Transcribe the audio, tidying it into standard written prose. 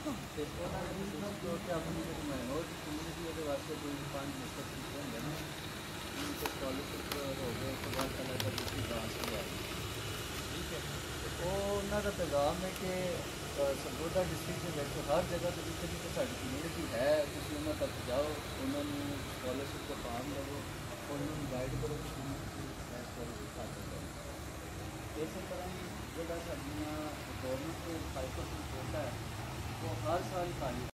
तो उन्होंने कि अपनी जो माइनॉरिटी कम्यूनिटी है वास्ते कोई 5 मतलब चीज़ें होंगे ना उनको स्कॉलरशिप हो गए तो बहुत अलग अलग दूसरी ब्रांच की आई ठीक है तो उन्होंने पैगाम है कि सरगोधा डिस्ट्रिक्ट के हर जगह तो जितने जितने साड़ी कम्यूनिटी है तुम उन्होंने तक जाओ उन्होंने स्कॉलरशिप का फॉर्म लवो और उन्होंने गाइड करो कि स्कॉलरशिप हासिल करो इस तरह ही जो गवर्नमेंट को 5% कोटा है वो हर साल खाली